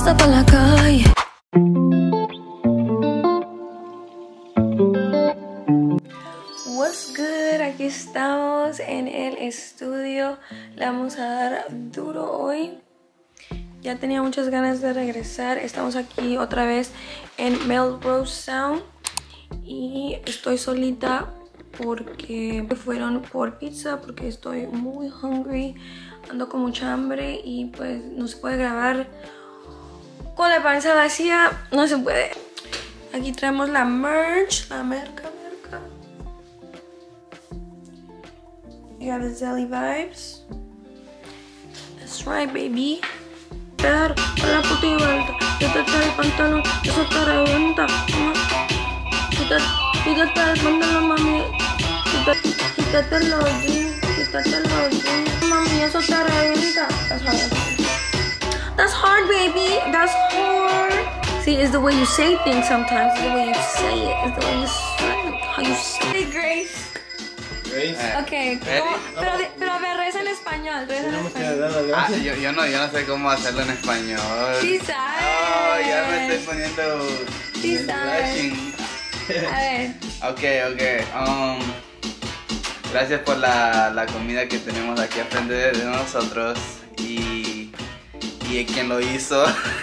hasta pa' la calle. What's good? Aquí estamos en el estudio. Le vamos a dar duro hoy. Ya tenía muchas ganas de regresar. Estamos aquí otra vez en Melrose Sound. Y estoy solita porque fueron por pizza, porque estoy muy hungry. Ando con mucha hambre y pues no se puede grabar con la panza vacía. No se puede. Aquí traemos la merch, la merca. You got the Zelly vibes. That's right, baby. Dar a la puta y vuelta. Quítate el pantalón, eso te reventa. Quítate el pantalón, mami. Quítate los jeans. Mami, eso te reventa. That's hard, baby. That's hard. See, it's the way you say things sometimes. It's the way you say it. It's the way you say it. How you say it, Grace. Ok, pero a ver, reza en español, yo no sé cómo hacerlo en español. Sí sabes. Oh, ya me estoy poniendo. Sí sabes. A ver. Ok. Gracias por la comida que tenemos aquí a frente de nosotros y quien lo hizo.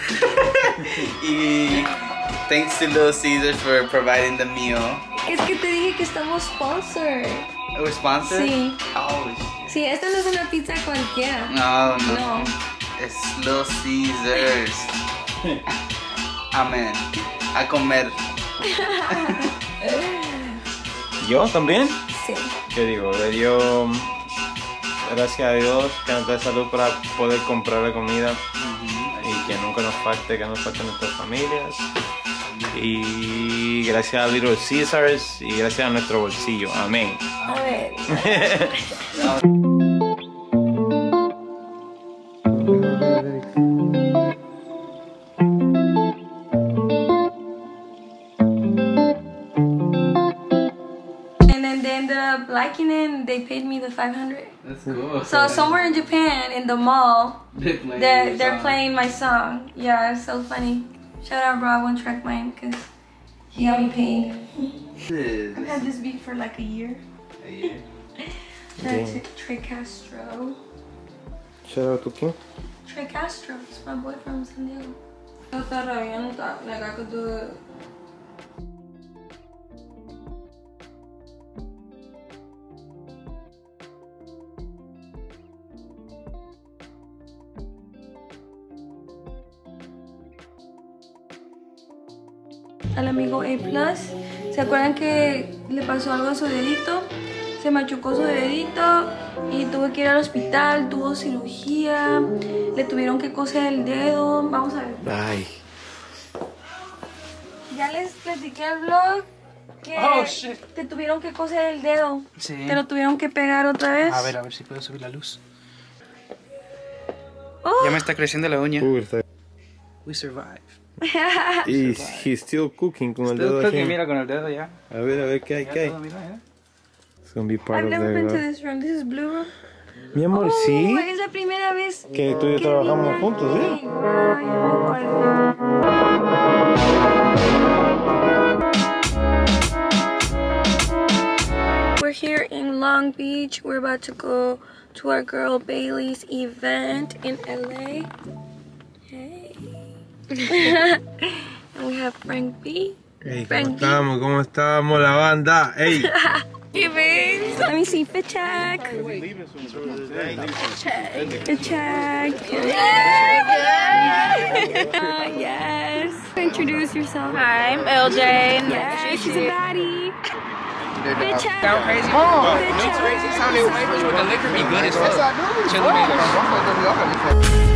Y thanks to Little Caesars for providing the meal. Es que te dije que estamos sponsored. ¿We're sponsored? Sí. Oh, sí, esta no es una pizza cualquiera. No. Es Little Caesars. Amén. A comer. ¿Yo también? Sí. ¿Qué digo? Le dio gracias a Dios que nos dé salud para poder comprar la comida y que nunca nos falte, nuestras familias. Y gracias a Little Caesars y gracias a nuestro bolsillo. Amén. A ver. And then the blackening, they paid me the $500. That's cool. So somewhere in Japan, in the mall, they're playing my song. Yeah, it's so funny. Shout out, bro. I won't track mine because he got me paid. I've had this beat for like a year. A year? That's Trey Castro. Shout out to quién? Trey Castro. It's my boy from San Diego. Yo está rabiando, like I could do it. Al amigo A+, ¿se acuerdan que le pasó algo a su dedito? Se machucó su dedito y tuvo que ir al hospital, tuvo cirugía, le tuvieron que coser el dedo. Vamos a ver. Ay. Ya les platiqué al vlog que te tuvieron que coser el dedo. Sí. Te lo tuvieron que pegar otra vez. A ver si puedo subir la luz. Oh. Ya me está creciendo la uña. We survive. Y he's still cooking con el dedo aquí. Mira con el dedo ya. A ver, ¿qué hay? Todo, mira, It's gonna be part I've of never been to the... this room. This is blue room. Mi amor, sí. Es la primera vez Que tú y yo trabajamos juntos, ¿sí? Ay, ya me acuerdo. We're here in Long Beach. We're about to go to our girl Bailey's event in LA. Hey. And we have Frank B. Hey, Frank ¿Cómo estamos la banda? Hey. Hey, babes. Let me see fit check. Fit check. Yes. Introduce yourself. Hi, I'm LJ. Yeah, she's a baddie. Fit check. Sound crazy? Oh, fit check. Crazy sounding flavors with the liquor be good as fuck. Chili mango.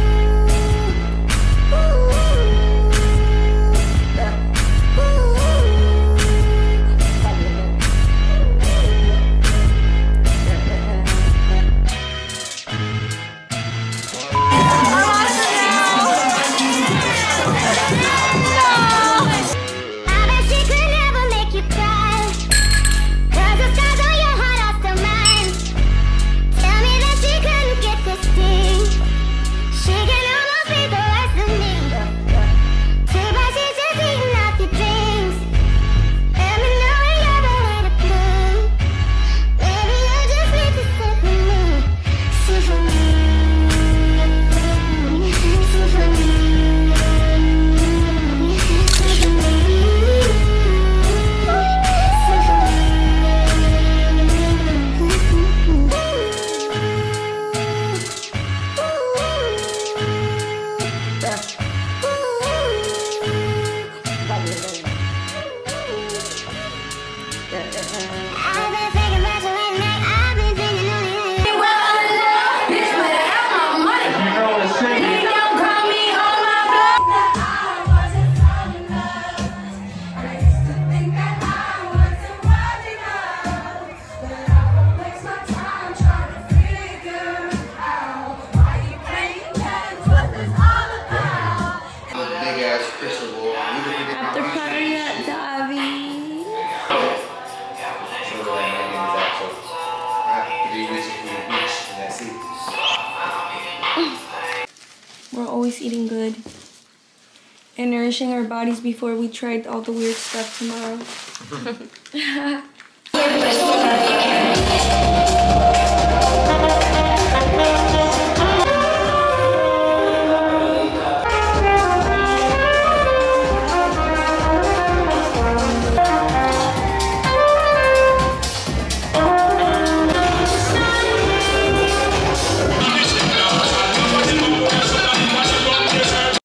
She After party at Davi. We're always eating good and nourishing our bodies before we tried all the weird stuff tomorrow.